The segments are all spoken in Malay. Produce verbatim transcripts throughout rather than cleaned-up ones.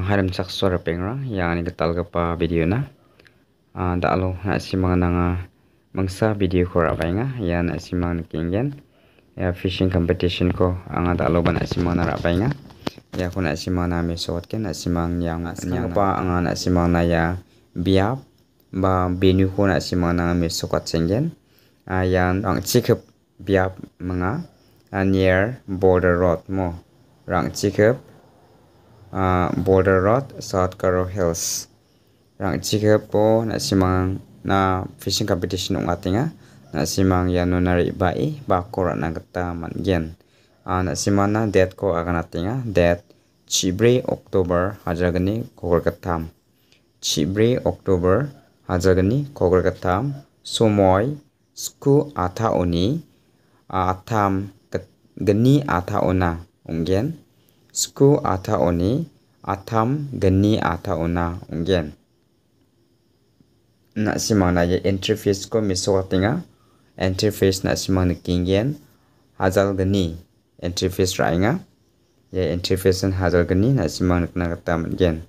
harim sak suara pengra yang ini ketal kepa video na. Tak alo nak simang nanga mangsa video ko rapainga ya nak simang kingen ya fishing competition ko anga tak alo ba nak simang na rapainga ya ko nak simang na mesot ke nak simang yang nak simang pa anga nak simang na ya biap ba benu ko nak simang na mesokot sengen yang Rangchikip biap mga near border road mo Rangchikip Uh, border road South Karo Hills. Rangchikip po na simang na fishing competition ng atinga na simang yano nari bai bakora na kata manggen. Uh, na simang na date ko akan atinga date Chibre October hajagani kokor katam. Chibre October hajagani kokor katam somoy sku ata oni atam gani ata ona unggen. Sku ata oni atam gani ata ona ungen. Nak simang na ye entry fees ko misotinga. Entry fees nak simang na kingen hazal gani. Entry fees rainga. Ye entry fees an hazal gani nak simang na kata ungen.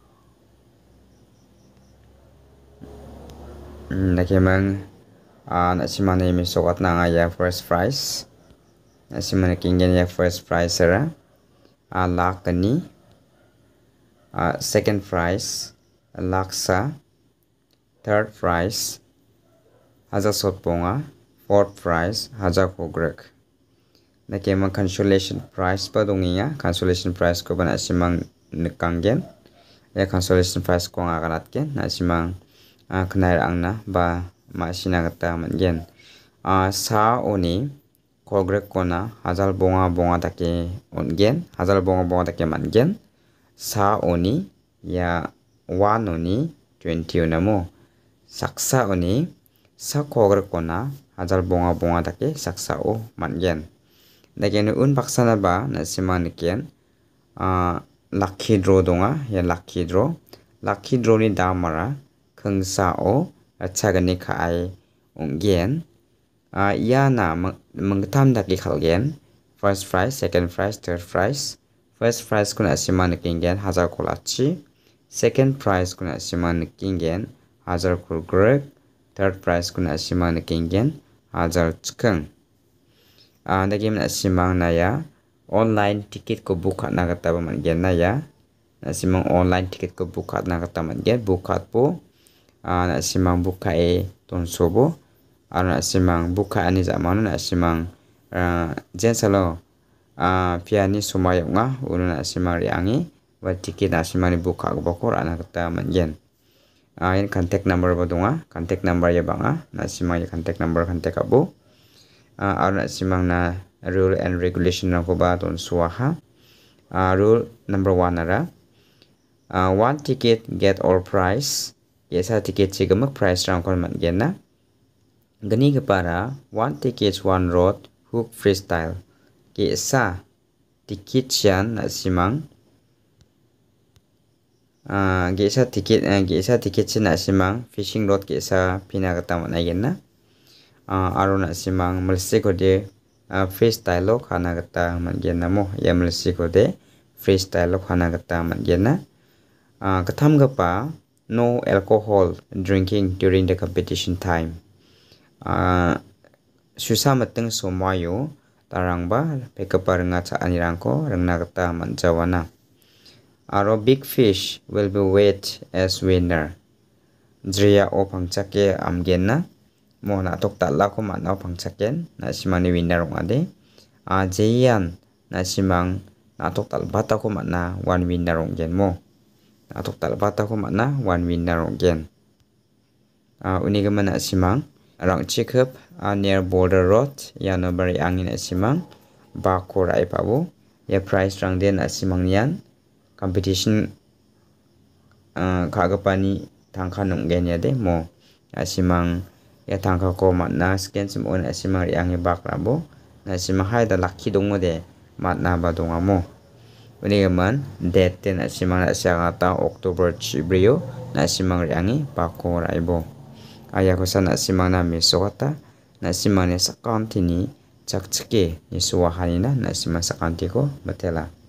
Nak emang nak simang na misokot na nga ya first prize. Nak simang na kingen ya first prize sera. Uh, lakh gani uh, second prize laksa third prize haja sotponga fourth prize haja kogrek na kema consolation prize pa donginga consolation prize ko bana simang nekanggen ya consolation prize ko nga kanatken na simang uh, knair angna ba masina kata manggen uh, sa oni kogrek kona hazal bonga bonga take ongen hazal bonga bonga take mangen sa oni ya one oni twenty onamo saksa oni sa kogrek kona hazal bonga bonga take saksa o mangen dagen un baksana ba na simang niken uh, lucky draw donga ya lucky draw lucky draw ni damara khengsa o achagani khai ongen Uh, ya na mengtam daki khalgen first prize second prize third prize first prize kuna simang nikingen hazar kolachi second prize kuna simang nikingen hazar kurgrek third prize kuna simang nikingen hazar chkeng uh, dagi na simang na ya online ticket ko book na kata manggen na ya na simang online ticket ko book na kata manggen book po uh, na simang buka e tonsobo Arna simang buka ani zaman na simang uh, jensalo uh, piani sumaya nga uno na simang riangi wa tiket na simang ni buka bokor ana kata manjen uh, in contact number ba donga contact number ya banga na simang ya contact number contact abo uh, arna simang na rule and regulation na ko ba ton suaha uh, rule number one ara uh, one ticket get all price yesa ticket chigamak price rang kon manjen na gani kepara one tickets one road hook freestyle ke sa ticket sian na simang uh, ke sa ticket uh, ke sa ticket sian na simang fishing rod ke sa pina kata mana na uh, aro na simang melsi ko de uh, freestyle lo khana kata mangen na mo ya melsi ko de freestyle lo khana kata mangen na uh, katham gapa no alcohol drinking during the competition time. Uh, susah mateng somayo tarang ba pekapar nga sa anirangko rangna kata manjawana aro big fish will be weighed as winner jriya o pangchake amgen na mo na tok tala ko mana pangchaken na simang ni winner ngade a jeyan na simang na tok talbata ko mana one winner nggen mo na tok talbata ko mana one winner nggen a uh, unigaman na simang Rangchikip uh, near border road ya no bari angin asimang bakor ai pabo ya price rang den asimang nian competition uh, kagapani tangka nunggen ya de mo asimang ya tangka ko matna scan simon asimang riang bak rabo na asimang hai da lucky dongo de matna ba donga mo uni gaman date ten asimang na siagata October chibrio na asimang riangi bakor ai bo Ayah ko sana simang na misokata na simang ni sa county ni chakchike ni suwahani na na simang sa county ko batela.